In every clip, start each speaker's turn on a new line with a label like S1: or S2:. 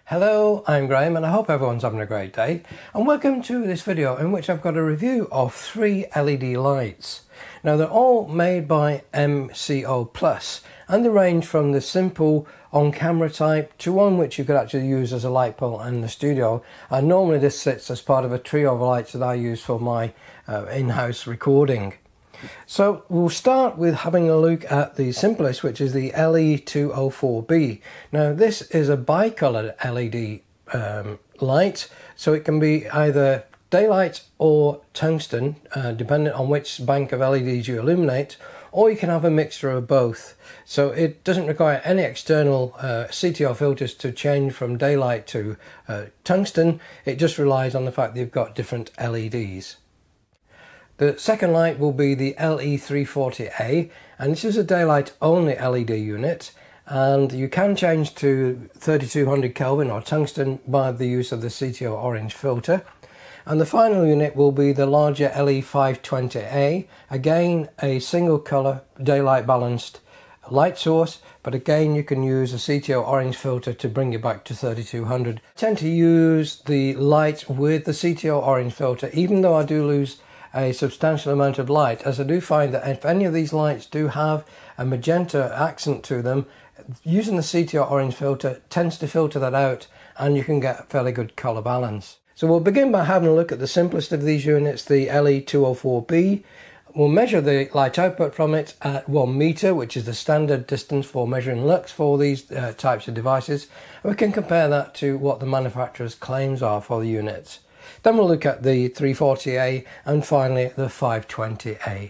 S1: Hello, I'm Graham and I hope everyone's having a great day, and welcome to this video in which I've got a review of 3 LED lights. Now they're all made by MCOPLUS and they range from the simple on-camera type to one which you could actually use as a light pole in the studio, and normally this sits as part of a trio of lights that I use for my in-house recording. So we'll start with having a look at the simplest, which is the LE204B. Now this is a bicoloured LED light, so it can be either daylight or tungsten, depending on which bank of LEDs you illuminate, or you can have a mixture of both. So it doesn't require any external CTO filters to change from daylight to tungsten. It just relies on the fact that you've got different LEDs. The second light will be the LE340A, and this is a daylight only LED unit, and you can change to 3200 Kelvin or tungsten by the use of the CTO orange filter. And the final unit will be the larger LE520A, again a single colour daylight balanced light source, but again you can use a CTO orange filter to bring it back to 3200. I tend to use the light with the CTO orange filter, even though I do lose a substantial amount of light, as I do find that if any of these lights do have a magenta accent to them, using the CTO orange filter tends to filter that out and you can get a fairly good colour balance. So we'll begin by having a look at the simplest of these units, the LE204B. We'll measure the light output from it at 1 metre, which is the standard distance for measuring lux for these types of devices. And we can compare that to what the manufacturer's claims are for the units. Then we'll look at the 340A and finally the 520A.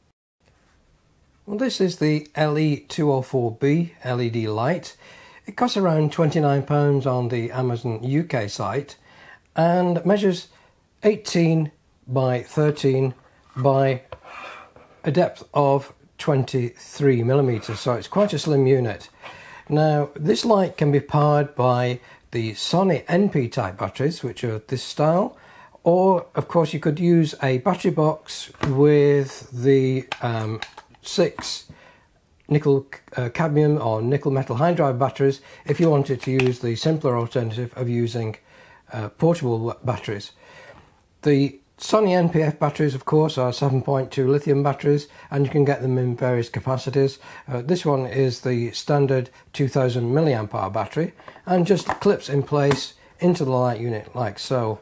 S1: Well, this is the LE204B LED light. It costs around £29 on the Amazon UK site and measures 18 by 13 by a depth of 23mm, so it's quite a slim unit. Now this light can be powered by the Sony NP type batteries, which are this style, or of course you could use a battery box with the 6 nickel cadmium or nickel metal hydride batteries if you wanted to use the simpler alternative of using portable batteries. The Sony NPF batteries of course are 7.2 lithium batteries, and you can get them in various capacities. This one is the standard 2000 mAh battery and just clips in place into the light unit like so.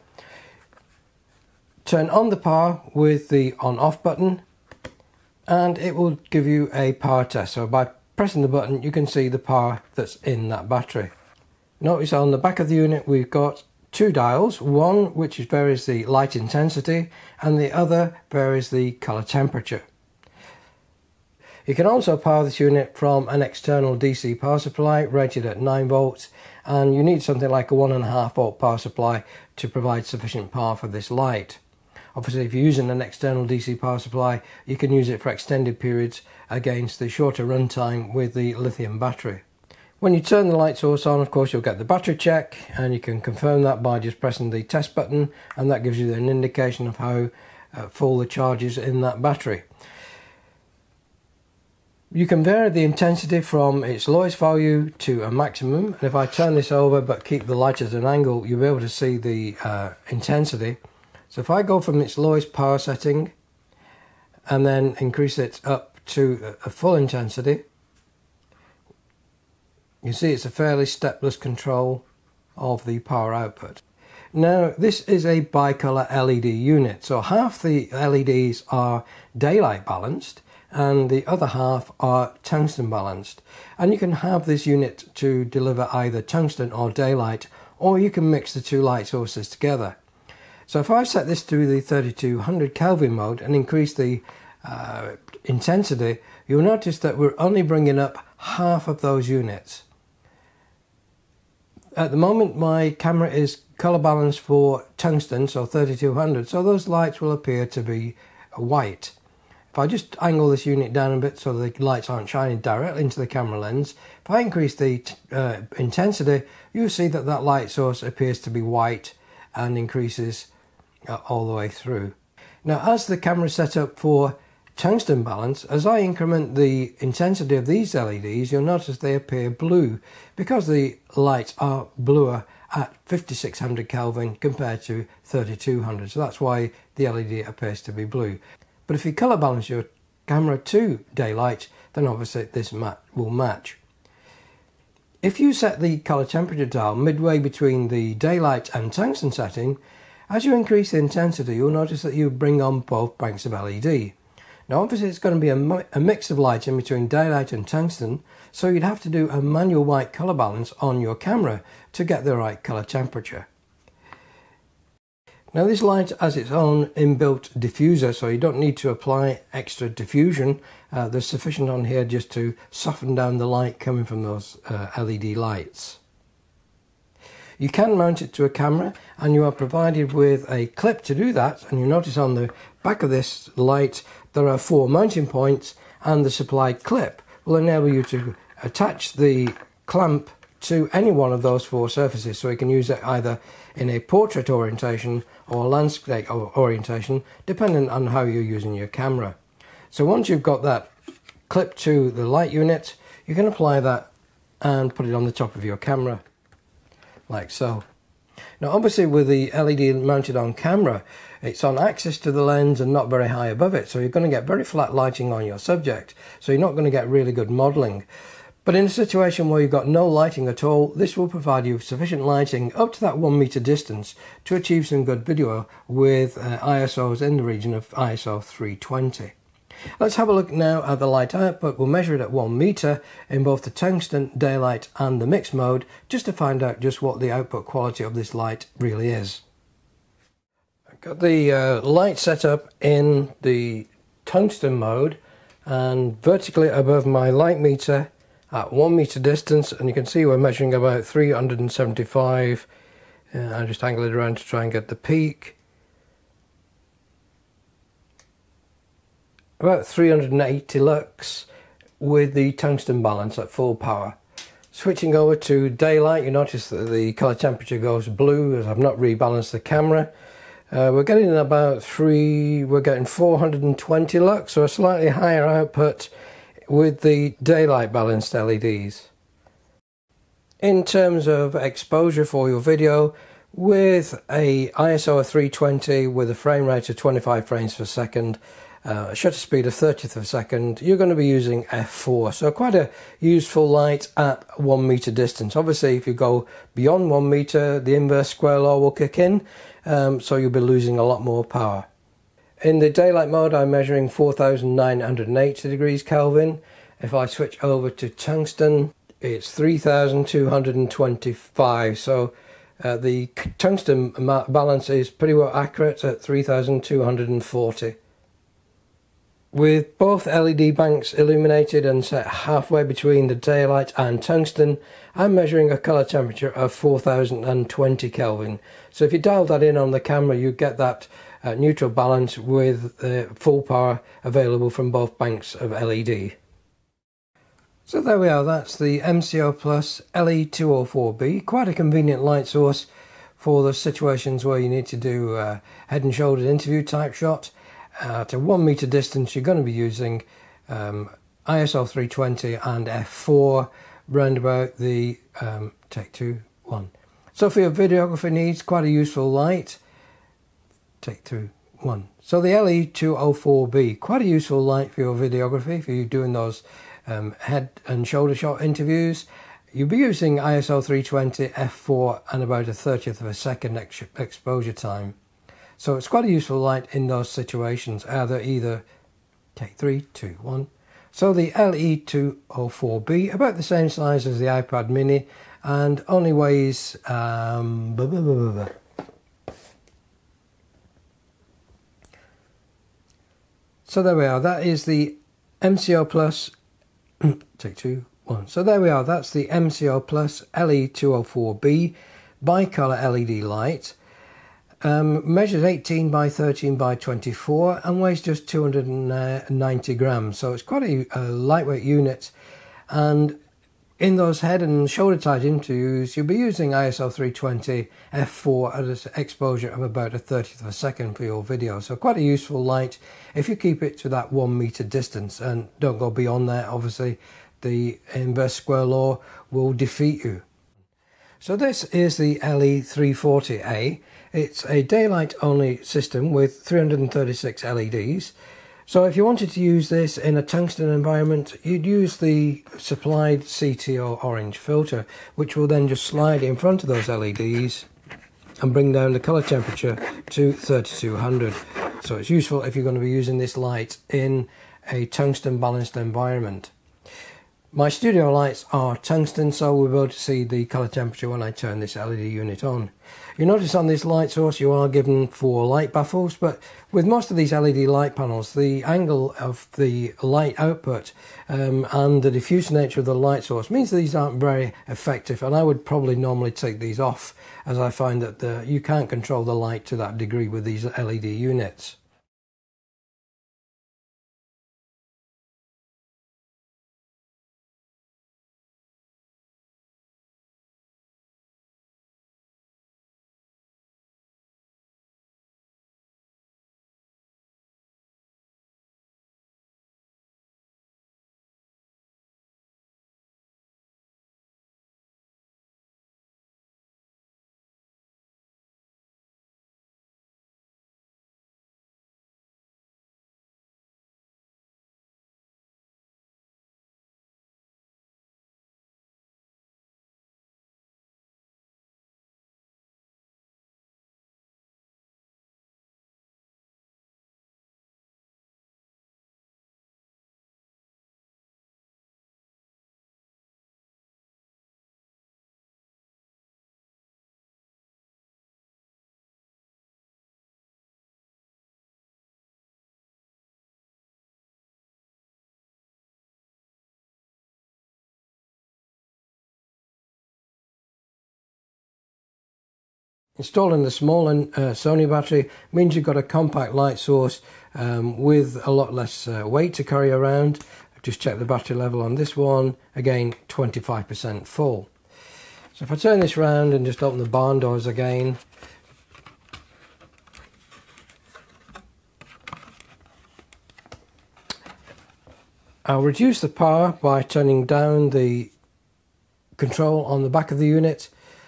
S1: Turn on the power with the on-off button and it will give you a power test. So by pressing the button you can see the power that's in that battery. Notice on the back of the unit we've got 2 dials, one which varies the light intensity and the other varies the colour temperature. You can also power this unit from an external DC power supply rated at 9 volts, and you need something like a 1.5 volt power supply to provide sufficient power for this light. Obviously if you're using an external DC power supply you can use it for extended periods against the shorter runtime with the lithium battery. When you turn the light source on, of course, you'll get the battery check, and you can confirm that by just pressing the test button, and that gives you an indication of how full the charge is in that battery. You can vary the intensity from its lowest value to a maximum, and if I turn this over but keep the light at an angle, you'll be able to see the intensity. So if I go from its lowest power setting and then increase it up to a full intensity, you see it's a fairly stepless control of the power output. Now this is a bicolour LED unit, so half the LEDs are daylight balanced and the other half are tungsten balanced, and you can have this unit to deliver either tungsten or daylight, or you can mix the 2 light sources together. So if I set this to the 3200 Kelvin mode and increase the intensity, you'll notice that we're only bringing up half of those units. At the moment my camera is colour balanced for tungsten, so 3200, so those lights will appear to be white. If I just angle this unit down a bit so the lights aren't shining directly into the camera lens, if I increase the intensity, you'll see that that light source appears to be white and increases all the way through. Now as the camera is set up for tungsten balance, as I increment the intensity of these LEDs, you'll notice they appear blue because the lights are bluer at 5600 Kelvin compared to 3200. So that's why the LED appears to be blue. But if you colour balance your camera to daylight, then obviously this will match. If you set the colour temperature dial midway between the daylight and tungsten setting, as you increase the intensity, you'll notice that you bring on both banks of LED. Now obviously it's going to be a mix of lighting between daylight and tungsten, so you'd have to do a manual white colour balance on your camera to get the right colour temperature. Now this light has its own inbuilt diffuser, so you don't need to apply extra diffusion. There's sufficient on here just to soften down the light coming from those LED lights. You can mount it to a camera, and you are provided with a clip to do that, and you notice on the back of this light there are 4 mounting points, and the supplied clip will enable you to attach the clamp to any one of those 4 surfaces, so you can use it either in a portrait orientation or landscape orientation, depending on how you're using your camera. So once you've got that clip to the light unit, you can apply that and put it on the top of your camera, like so. Now obviously with the LED mounted on camera, it's on axis to the lens and not very high above it, so you're going to get very flat lighting on your subject, so you're not going to get really good modelling. But in a situation where you've got no lighting at all, this will provide you sufficient lighting up to that 1 meter distance to achieve some good video with ISOs in the region of ISO 320. Let's have a look now at the light output. We'll measure it at 1 meter in both the tungsten, daylight and the mix mode, just to find out just what the output quality of this light really is. I've got the light set up in the tungsten mode and vertically above my light meter at 1 meter distance, and you can see we're measuring about 375. I just angle it around to try and get the peak. About 380 lux with the tungsten balance at full power. Switching over to daylight, you notice that the colour temperature goes blue as I've not rebalanced the camera. We're getting about 420 lux, so a slightly higher output with the daylight balanced LEDs. In terms of exposure for your video, with a ISO of 320 with a frame rate of 25 frames per second, a shutter speed of 30th of a second, you're going to be using f4, so quite a useful light at 1 meter distance. Obviously if you go beyond 1 meter, the inverse square law will kick in, so you'll be losing a lot more power. In the daylight mode I'm measuring 4980 degrees Kelvin. If I switch over to tungsten, it's 3225, so the tungsten balance is pretty well accurate at 3240. With both LED banks illuminated and set halfway between the daylight and tungsten, I'm measuring a colour temperature of 4020 Kelvin. So if you dial that in on the camera, you get that neutral balance with full power available from both banks of LED. So there we are, that's the MCOPLUS LE204B, quite a convenient light source for the situations where you need to do a head and shoulders interview type shot. At a 1 meter distance you're going to be using ISO 320 and f4 round about the take 2, 1. So for your videography needs, quite a useful light. Take 2, 1. So the LE204B, quite a useful light for your videography if you're doing those head and shoulder shot interviews. You'll be using ISO 320 f4 and about a 30th of a second exposure time. So it's quite a useful light in those situations, either take 3, 2, 1. So the LE204B, about the same size as the iPad mini and only weighs So there we are, that is the MCOPLUS take 2, 1. So there we are, that's the MCOPLUS LE204B bicolor LED light. Measures 18 by 13 by 24 and weighs just 290 grams, so it's quite a lightweight unit. And in those head and shoulder tight interviews you'll be using ISO 320 f4 at an exposure of about a 30th of a second for your video, so quite a useful light if you keep it to that 1 meter distance and don't go beyond that. Obviously the inverse square law will defeat you. So this is the LE340A. It's a daylight only system with 336 LEDs. So if you wanted to use this in a tungsten environment, you'd use the supplied CTO orange filter, which will then just slide in front of those LEDs and bring down the color temperature to 3200. So it's useful if you're going to be using this light in a tungsten balanced environment. My studio lights are tungsten, so we'll be able to see the colour temperature when I turn this LED unit on. You notice on this light source you are given 4 light baffles, but with most of these LED light panels, the angle of the light output and the diffuse nature of the light source means these aren't very effective, and I would probably normally take these off, as I find that you can't control the light to that degree with these LED units. Installing the small Sony battery means you've got a compact light source with a lot less weight to carry around. Just check the battery level on this one, again 25% full. So if I turn this round and just open the barn doors again, I'll reduce the power by turning down the control on the back of the unit.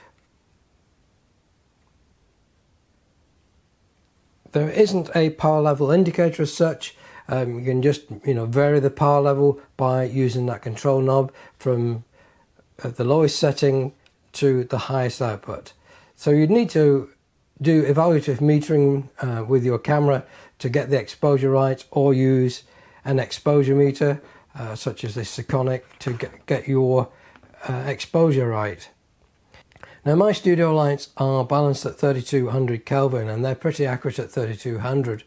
S1: There isn't a power level indicator as such. You can just vary the power level by using that control knob from the lowest setting to the highest output. So you'd need to do evaluative metering with your camera to get the exposure right, or use an exposure meter such as this Sekonic to get your exposure right. Now my studio lights are balanced at 3200 Kelvin, and they're pretty accurate at 3200.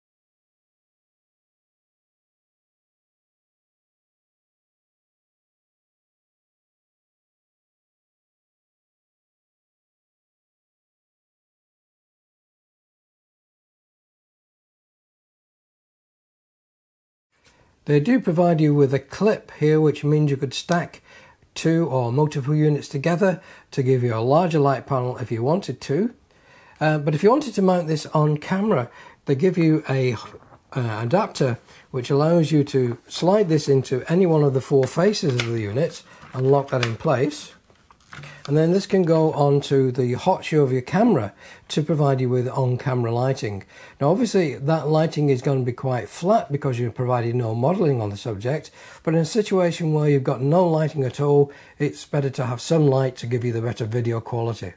S1: They do provide you with a clip here, which means you could stack 2 or multiple units together to give you a larger light panel if you wanted to. But if you wanted to mount this on camera, they give you a adapter which allows you to slide this into any one of the 4 faces of the unit and lock that in place. And then this can go onto the hot shoe of your camera to provide you with on-camera lighting. Now obviously that lighting is going to be quite flat because you've provided no modelling on the subject, but in a situation where you've got no lighting at all, it's better to have some light to give you the better video quality.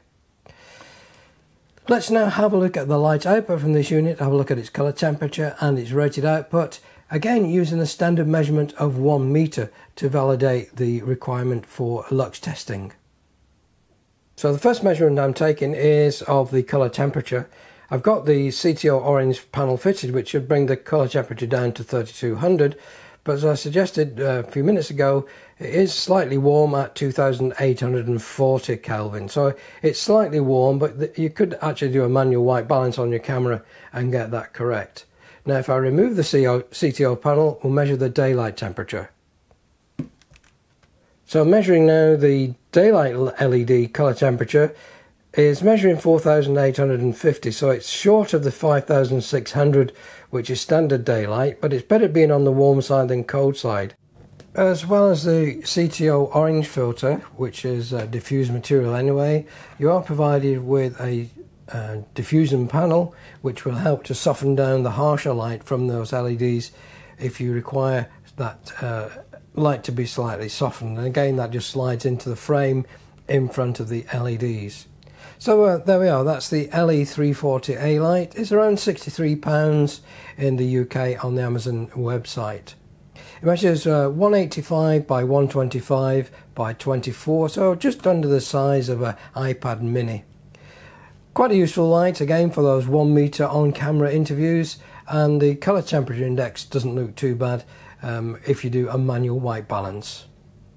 S1: Let's now have a look at the light output from this unit, have a look at its colour temperature and its rated output, again using a standard measurement of 1 meter to validate the requirement for lux testing. So the first measurement I'm taking is of the colour temperature. I've got the CTO orange panel fitted, which should bring the colour temperature down to 3200, but as I suggested a few minutes ago, it is slightly warm at 2840 Kelvin. So it's slightly warm, but you could actually do a manual white balance on your camera and get that correct. Now if I remove the CTO panel, we'll measure the daylight temperature. So measuring now the daylight LED colour temperature is measuring 4850, so it's short of the 5600, which is standard daylight, but it's better being on the warm side than cold side. As well as the CTO orange filter, which is diffused material anyway, you are provided with a diffusion panel which will help to soften down the harsher light from those LEDs if you require that light to be slightly softened. And again, that just slides into the frame in front of the LEDs. So there we are, that's the LE340A light. It's around £63 in the UK on the Amazon website. It measures 185 by 125 by 24, so just under the size of an iPad mini. Quite a useful light, again, for those 1 meter on-camera interviews, and the colour temperature index doesn't look too bad if you do a manual white balance.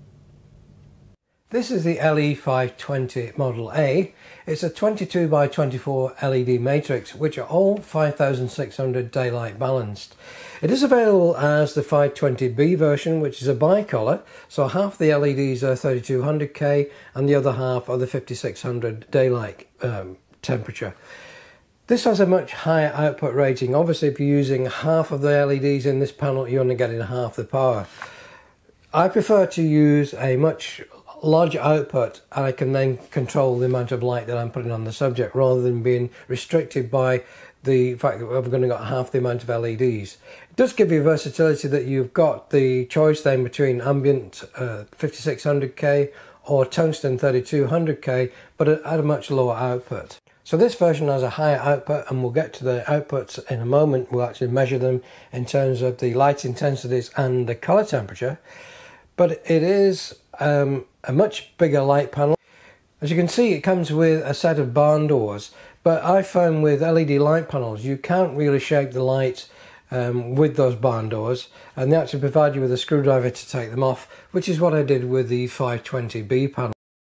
S1: This is the LE520 Model A. It's a 22 by 24 LED matrix, which are all 5600 daylight balanced. It is available as the 520B version, which is a bi-colour, so half the LEDs are 3200K and the other half are the 5600 daylight temperature. This has a much higher output rating. Obviously, if you're using half of the LEDs in this panel, you're only getting half the power. I prefer to use a much larger output, and I can then control the amount of light that I'm putting on the subject rather than being restricted by the fact that we've only got half the amount of LEDs. It does give you versatility that you've got the choice then between ambient 5600K or tungsten 3200K, but at a much lower output. So this version has a higher output, and we'll get to the outputs in a moment. We'll actually measure them in terms of the light intensities and the color temperature, but it is a much bigger light panel. As you can see, it comes with a set of barn doors, but I found with LED light panels you can't really shape the light with those barn doors, and they actually provide you with a screwdriver to take them off, which is what I did with the 520B panel.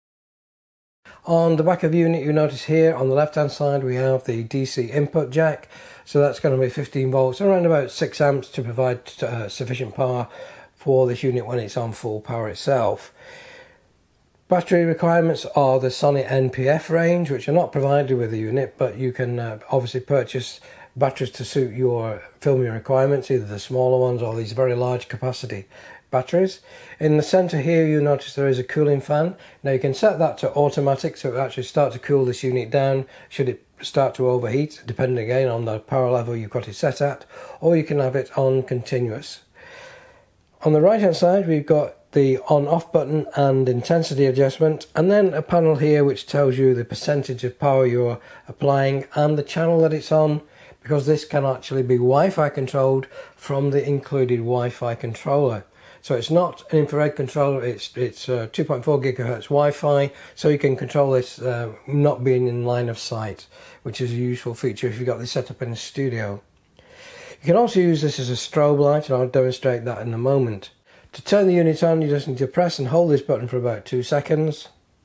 S1: On the back of the unit, you notice here on the left hand side we have the DC input jack, so that's going to be 15 volts, around about 6 amps to provide sufficient power for this unit when it's on full power itself. Battery requirements are the Sony NPF range, which are not provided with the unit, but you can obviously purchase batteries to suit your filming requirements, either the smaller ones or these very large capacity batteries. In the center here you notice there is a cooling fan. Now you can set that to automatic, so it will actually start to cool this unit down should it start to overheat, depending again on the power level you've got it set at, or you can have it on continuous. On the right hand side we've got the on-off button and intensity adjustment, and then a panel here which tells you the percentage of power you're applying and the channel that it's on, because this can actually be Wi-Fi controlled from the included Wi-Fi controller. So it's not an infrared controller, it's 2.4 gigahertz Wi-Fi, so you can control this not being in line of sight, which is a useful feature if you've got this set up in the studio. You can also use this as a strobe light, and I'll demonstrate that in a moment. To turn the unit on, you just need to press and hold this button for about 2 seconds.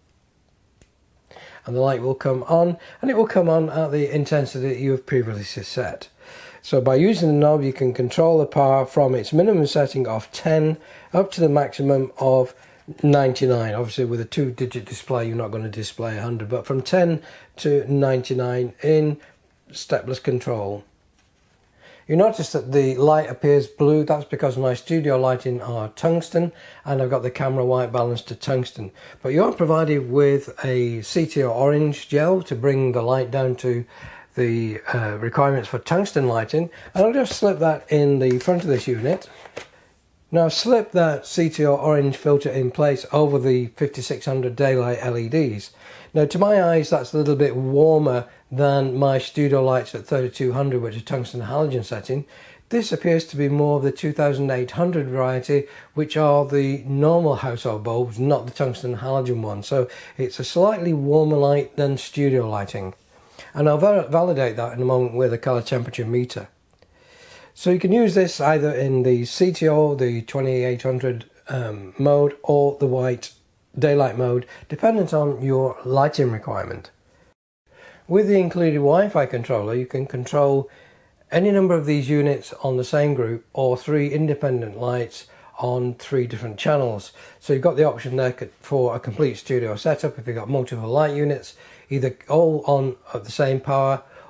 S1: And the light will come on, and it will come on at the intensity that you have previously set. So by using the knob you can control the power from its minimum setting of 10 up to the maximum of 99. Obviously with a 2-digit display you're not going to display 100, but from 10 to 99 in stepless control. You notice that the light appears blue. That's because my studio lighting are tungsten and I've got the camera white balanced to tungsten. But you are provided with a CTO orange gel to bring the light down to the requirements for tungsten lighting, and I'll just slip that in the front of this unit. Now slip that CTO orange filter in place over the 5600 daylight LEDs. Now to my eyes that's a little bit warmer than my studio lights at 3200, which is tungsten halogen setting. This appears to be more of the 2800 variety, which are the normal household bulbs, not the tungsten halogen one. So it's a slightly warmer light than studio lighting. And I'll validate that in a moment with a color temperature meter. So you can use this either in the CTO, the 2800 mode, or the white daylight mode, dependent on your lighting requirement. With the included Wi-Fi controller, you can control any number of these units on the same group, or 3 independent lights on 3 different channels. So you've got the option there for a complete studio setup if you've got multiple light units, either all on at the same power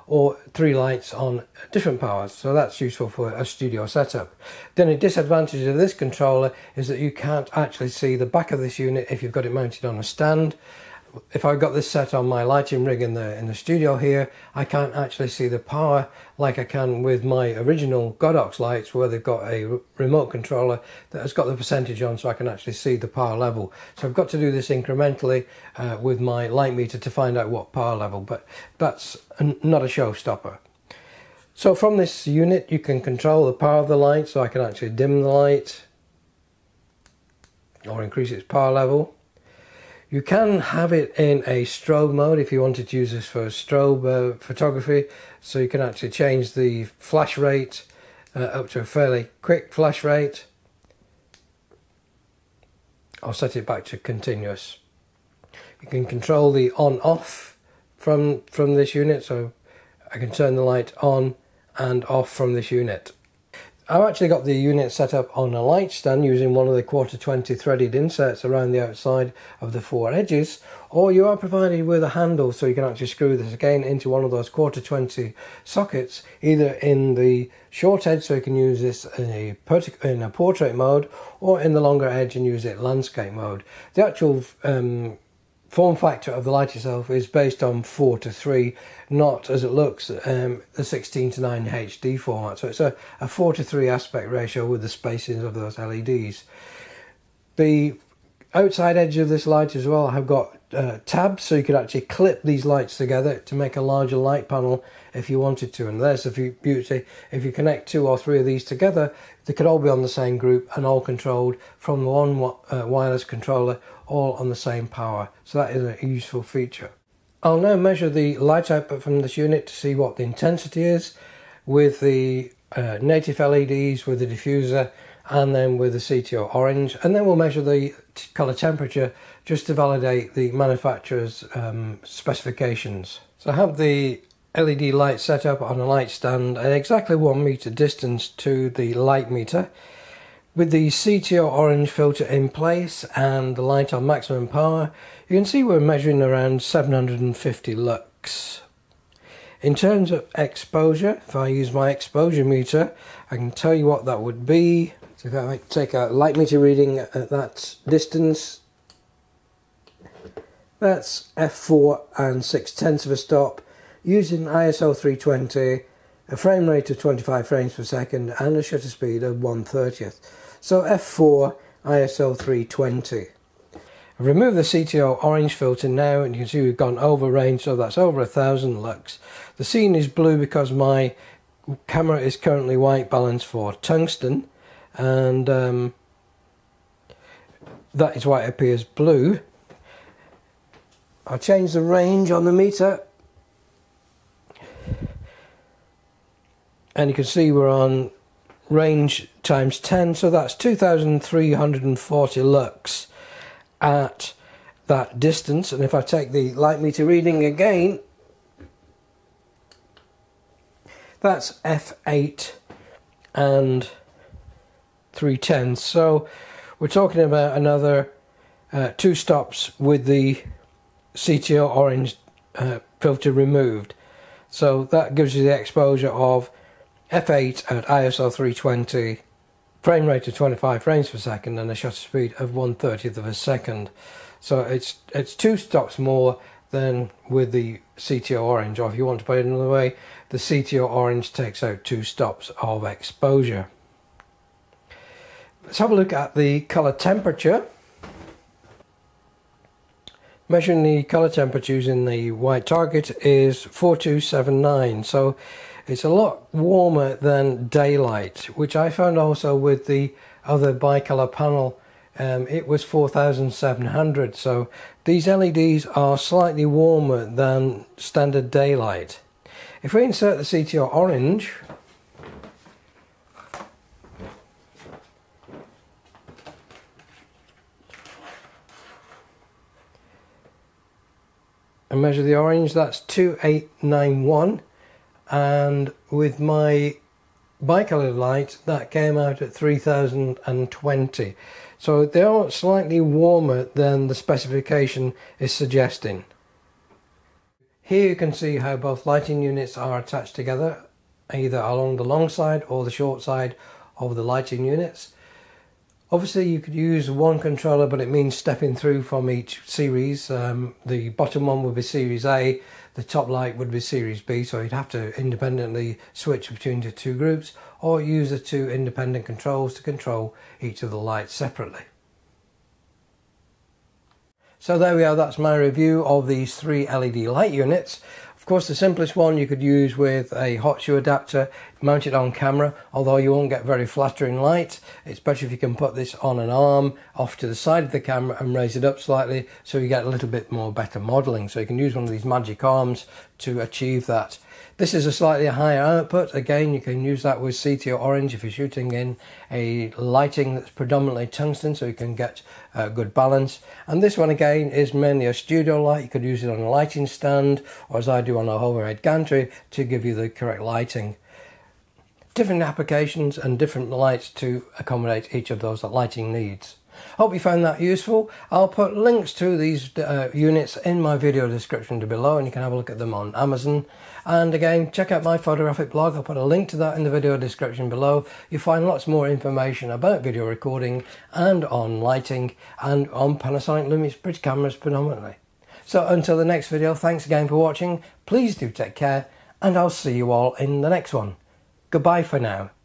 S1: or 3 lights on different powers, so that's useful for a studio setup. Then a disadvantage of this controller is that you can't actually see the back of this unit if you've got it mounted on a stand. If I've got this set on my lighting rig in the studio here, I can't actually see the power like I can with my original Godox lights, where they've got a remote controller that has got the percentage on, so I can actually see the power level. So I've got to do this incrementally with my light meter to find out what power level, but that's not a showstopper. So from this unit you can control the power of the light, so I can actually dim the light or increase its power level. You can have it in a strobe mode if you wanted to use this for strobe photography, so you can actually change the flash rate up to a fairly quick flash rate. I'll set it back to continuous. You can control the on-off from this unit, so I can turn the light on and off from this unit. I've actually got the unit set up on a light stand using one of the 1/4 threaded inserts around the outside of the 4 edges, or you are provided with a handle so you can actually screw this again into one of those 1/4 sockets, either in the short edge so you can use this in a portrait mode, or in the longer edge and use it landscape mode. The actual form factor of the light itself is based on 4:3, not as it looks the 16:9 HD format, so it's a 4:3 aspect ratio with the spacings of those LEDs. The outside edge of this light as well have got tabs, so you could actually clip these lights together to make a larger light panel if you wanted to, and there's the beauty. If you connect 2 or 3 of these together, they could all be on the same group and all controlled from one wireless controller, all on the same power, so that is a useful feature. I'll now measure the light output from this unit to see what the intensity is with the native LEDs, with the diffuser, and then with the CTO orange, and then we'll measure the colour temperature just to validate the manufacturer's specifications. So I have the LED light set up on a light stand at exactly 1 meter distance to the light meter. With the CTO orange filter in place and the light on maximum power, you can see we're measuring around 750 lux. In terms of exposure, if I use my exposure meter, I can tell you what that would be. So if I take a light meter reading at that distance, that's f4 and 6/10 of a stop, using ISO 320, a frame rate of 25 frames per second and a shutter speed of 1/30th. So f4, ISO 320. I've removed the CTO orange filter now, and you can see we've gone over range, so that's over 1000 lux. The scene is blue because my camera is currently white balanced for tungsten, and that is why it appears blue. I'll change the range on the meter, and you can see we're on range times 10, so that's 2340 lux at that distance. And if I take the light meter reading again, that's f8 and 3/10, so we're talking about another 2 stops with the CTO orange filter removed. So that gives you the exposure of f8 at ISO 320, frame rate of 25 frames per second, and a shutter speed of 1/30th of a second. So it's 2 stops more than with the CTO orange, or if you want to put it another way, the CTO orange takes out 2 stops of exposure. Let's have a look at the colour temperature. Measuring the colour temperature using the white target is 4279, so it's a lot warmer than daylight, which I found also with the other bicolour panel. It was 4700, so these LEDs are slightly warmer than standard daylight. If we insert the CTO orange, and measure the orange, that's 2891, and with my bicoloured light that came out at 3020, so they are slightly warmer than the specification is suggesting. Here you can see how both lighting units are attached together, either along the long side or the short side of the lighting units. Obviously you could use one controller, but it means stepping through from each series. The bottom one would be series A, the top light would be series B, so you'd have to independently switch between the two groups or use the two independent controls to control each of the lights separately. So there we are, that's my review of these three LED light units. Of course, the simplest one you could use with a hot shoe adapter, mount it on camera, although you won't get very flattering light. It's better if you can put this on an arm off to the side of the camera and raise it up slightly so you get a little bit more better modelling. So you can use one of these magic arms to achieve that. This is a slightly higher output. Again, you can use that with CT or orange if you're shooting in a lighting that's predominantly tungsten, so you can get good balance. And this one again is mainly a studio light. You could use it on a lighting stand, or as I do on a overhead gantry, to give you the correct lighting. Different applications and different lights to accommodate each of those lighting needs. Hope you found that useful. I'll put links to these units in my video description below, and you can have a look at them on Amazon. And again, check out my photographic blog. I'll put a link to that in the video description below. You'll find lots more information about video recording and on lighting and on Panasonic Lumix bridge cameras predominantly. So until the next video, thanks again for watching. Please do take care, and I'll see you all in the next one. Goodbye for now.